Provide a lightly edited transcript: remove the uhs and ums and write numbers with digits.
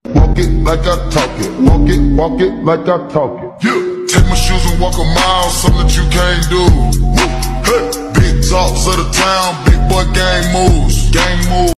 Walk it like I talk it. Walk it like I talk it. Yeah. Take my shoes and walk a mile, something that you can't do. Hey. Big talks of the town, big boy gang moves. Gang moves.